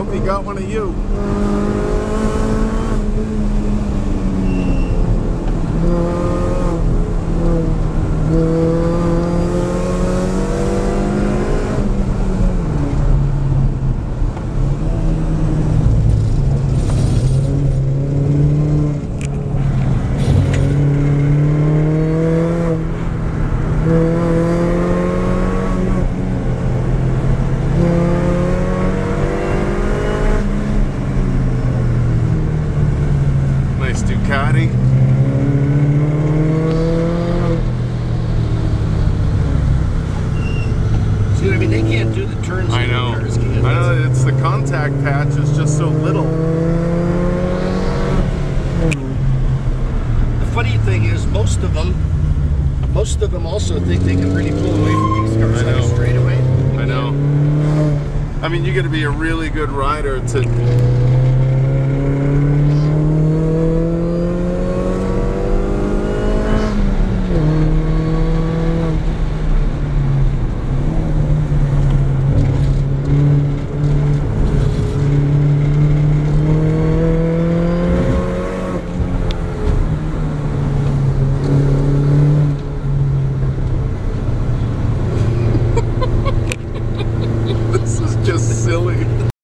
if he got one of you. Nice Ducati. See what I mean? They can't do the turns. I know. Cars can. I know. It's the contact patch is just so little. The funny thing is, most of them also think they can really pull away from these cars on a straightaway. I know. I mean, you got to be a really good rider to